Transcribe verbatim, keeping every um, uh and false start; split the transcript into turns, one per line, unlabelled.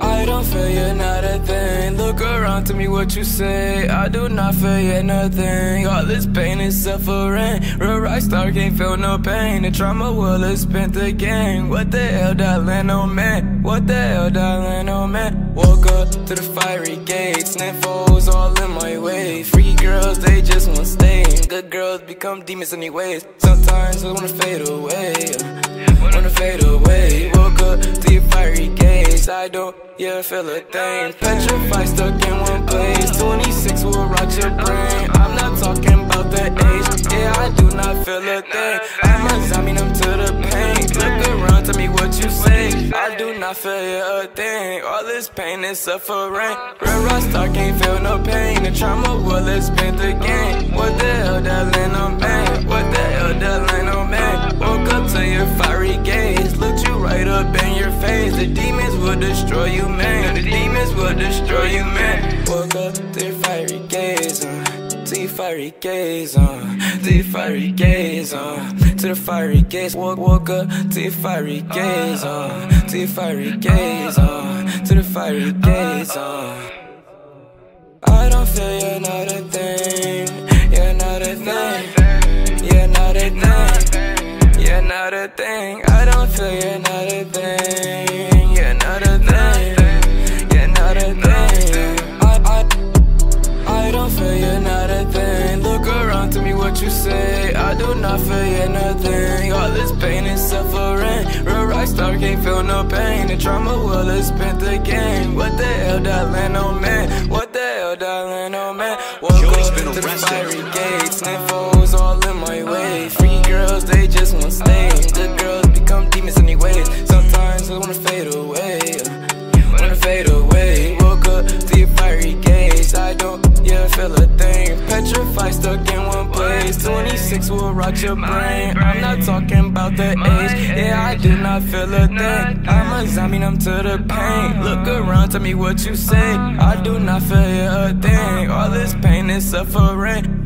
I don't feel you, not a thing. Look around, tell me what you say. I do not feel you, nothing. All this pain is suffering. Real rock star can't feel no pain. The trauma will have spent the game. What the hell, darling, oh man? What the hell, darling, oh man? Woke up to the fiery gates. Nympho's all in my way. Freaky girls, they just want stay. Good girls become demons anyways. Sometimes I wanna fade away. Wanna fade away. Woke up to your fiery gaze. I don't, yeah, feel a thing. Petrified, stuck in one place. twenty-six will rot your brain. I'm not talking about the age. Yeah, I do not feel a thing. I'm a zombie, I'm to the pain. Look around, tell me what you say. I do not feel a thing. All this pain is suffering. Real rock star can't feel no pain. The trauma will have spent the game. What the hell, darling, oh man? What the hell, darling, oh man? Woke up to your fiery gaze. Looked you right up in your face. The demons will destroy you, man. The demons will destroy you, man. Woke up to your fiery gaze, uh, to your fiery gaze, uh, to your fiery gaze, uh, to the fiery gaze. Woke, woke up to your fiery gaze, uh, to your fiery gaze, uh, to the fiery gaze, uh. I don't feel you're not a thing. You're not a thing. You're not a thing. You're not a thing. I don't feel you're not a thing. You're not a thing. You're not a thing. I, I, I don't feel you're not a thing. Look around, tell me what you say. I do not feel you're nothing. All this pain is suffering. Real rock star can't feel no pain. The trauma will have spent the game. What the hell, darling, oh man? What the hell, darling, oh man? Woke up to the fiery gates. Nympho's all in my way. Free girls, they just want stay. Good girls become demons anyways. Sometimes I wanna fade away. Wanna fade away. Woke up to your fiery gaze. I don't, yeah, feel a thing. Petrified, stuck in one place. twenty-six will rot your brain. I'm not talking about the age. Yeah, I do not feel a thing. I'm a zombie, I'm to the pain. Look around, tell me what you say. I do not feel a thing. All this pain is suffering.